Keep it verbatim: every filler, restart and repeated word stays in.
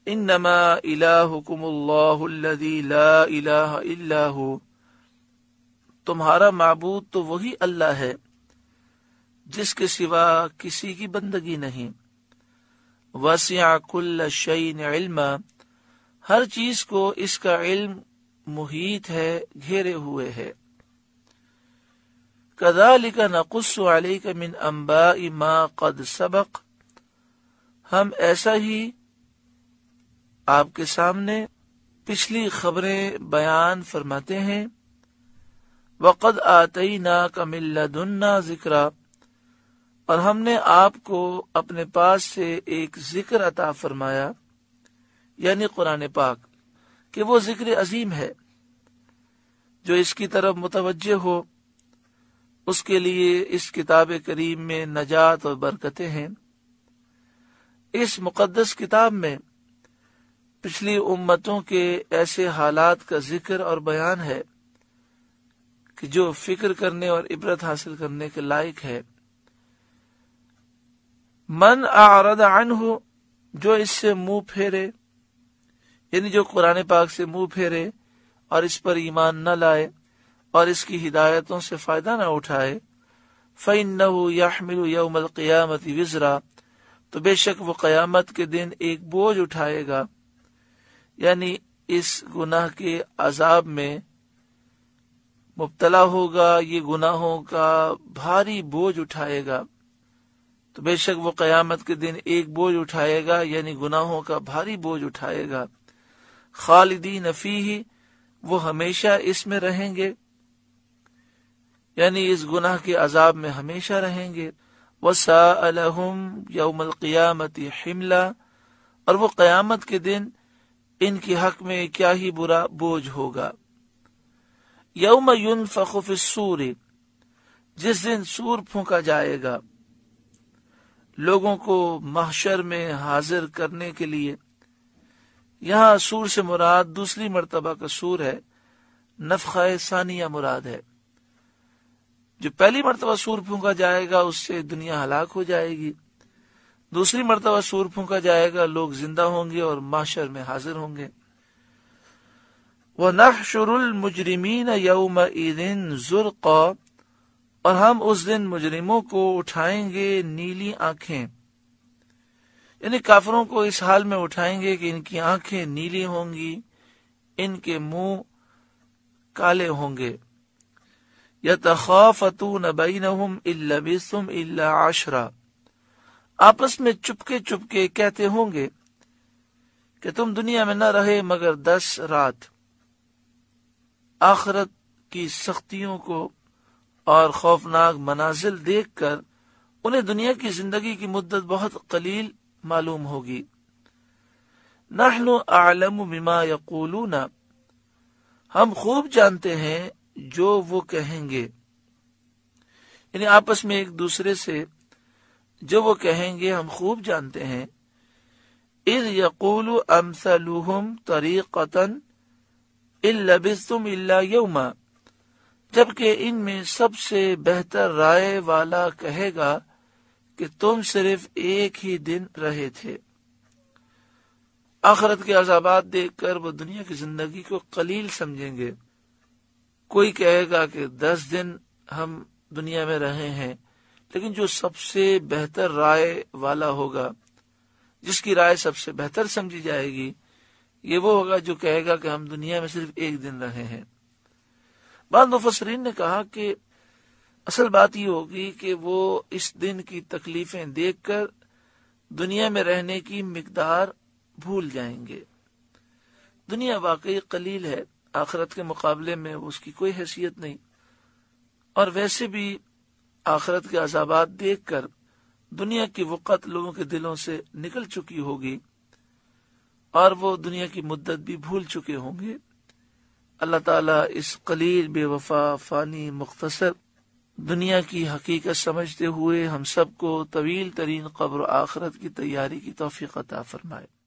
انما الہکم اللہ الذی لا الہ الا ہو، تمہارا معبود تو وہی اللہ ہے جس کے سوا کسی کی بندگی نہیں۔ وسع کل شیء علما، ہر چیز کو اس کا علم محیط ہے، گھیرے ہوئے ہے۔ کذالک نقص علیک من انباء ما قد سبق، ہم ایسا ہی آپ کے سامنے پچھلی خبریں بیان فرماتے ہیں۔ وقد آتیناک من لدنا ذکرا، اور ہم نے آپ کو اپنے پاس سے ایک ذکر عطا فرمایا، یعنی قرآن پاک، کہ وہ ذکر عظیم ہے۔ جو اس کی طرف متوجہ ہو اس کے لیے اس کتاب کریم میں نجات اور برکتیں ہیں۔ اس مقدس کتاب میں پچھلی امتوں کے ایسے حالات کا ذکر اور بیان ہے کہ جو فکر کرنے اور عبرت حاصل کرنے کے لائق ہے۔ من اعرض عنہ، جو اس سے منہ پھیرے، یعنی جو قرآن پاک سے منہ پھیرے اور اس پر ایمان نہ لائے اور اس کی ہدایتوں سے فائدہ نہ اٹھائے، فَإِنَّهُ يَحْمِلُ يَوْمَ الْقِيَامَةِ وِزْرًا، تو بے شک وہ قیامت کے دن ایک بوجھ اٹھائے گا، یعنی اس گناہ کے عذاب میں مبتلا ہوگا، یہ گناہوں کا بھاری بوجھ اٹھائے گا۔ تو بے شک وہ قیامت کے دن ایک بوجھ اٹھائے گا، یعنی گناہوں کا بھاری بوجھ اٹھائے گا۔ خالدین فیہ، وہ ہمیشہ اس میں رہیں گے، یعنی اس گناہ کے عذاب میں ہمیشہ رہیں گے۔ وَسَاءَ لَهُمْ يَوْمَ الْقِيَامَةِ حِمْلًا، اور وہ قیامت کے دن ان کے حق میں کیا ہی برا بوجھ ہوگا۔ یوم ينفخ فی الصور، جس دن سور پھونکا جائے گا لوگوں کو محشر میں حاضر کرنے کے لیے۔ یہاں سور سے مراد دوسری مرتبہ کا سور ہے، نفخہ ثانیہ مراد ہے۔ جو پہلی مرتبہ سور پھونکا جائے گا اس سے دنیا ہلاک ہو جائے گی، دوسری مرتبہ سور پھونکا جائے گا، لوگ زندہ ہوں گے اور محشر میں حاضر ہوں گے۔ وَنَحْشُرُ الْمُجْرِمِينَ يَوْمَئِذٍ زُرْقًا، اور ہم اس دن مجرموں کو اٹھائیں گے نیلی آنکھیں، یعنی کافروں کو اس حال میں اٹھائیں گے کہ ان کی آنکھیں نیلی ہوں گی، ان کے منہ کالے ہوں گے۔ یتخافتون بینہم ان لبثتم الا عشرا، آپس میں چپکے چپکے کہتے ہوں گے کہ تم دنیا میں نہ رہے مگر دس رات۔ آخرت کی سختیوں کو اور خوفناک منازل دیکھ کر انہیں دنیا کی زندگی کی مدت بہت قلیل معلوم ہوگی۔ نحن اعلم بما یقولون، ہم خوب جانتے ہیں جو وہ کہیں گے، یعنی آپس میں ایک دوسرے سے جو وہ کہیں گے ہم خوب جانتے ہیں۔ اذ یقول امثلهم طریقۃ ان لبثتم الا یوما، جبکہ ان میں سب سے بہتر رائے والا کہے گا کہ تم صرف ایک ہی دن رہے تھے۔ آخرت کے عذابات دیکھ کر وہ دنیا کی زندگی کو قلیل سمجھیں گے۔ کوئی کہے گا کہ دس دن ہم دنیا میں رہے ہیں، لیکن جو سب سے بہتر رائے والا ہوگا، جس کی رائے سب سے بہتر سمجھی جائے گی، یہ وہ ہوگا جو کہے گا کہ ہم دنیا میں صرف ایک دن رہے ہیں۔ بعض مفسرین نے کہا کہ اصل بات یہ ہوگی کہ وہ اس دن کی تکلیفیں دیکھ کر دنیا میں رہنے کی مقدار بھول جائیں گے۔ دنیا واقعی قلیل ہے، آخرت کے مقابلے میں اس کی کوئی حیثیت نہیں، اور ویسے بھی آخرت کے عذابات دیکھ کر دنیا کی وقت لوگوں کے دلوں سے نکل چکی ہوگی اور وہ دنیا کی مدت بھی بھول چکے ہوں گے۔ اللہ تعالیٰ اس قلیل بے وفا فانی مختصر دنیا کی حقیقت سمجھتے ہوئے ہم سب کو طویل ترین قبر و آخرت کی تیاری کی توفیق عطا فرمائے۔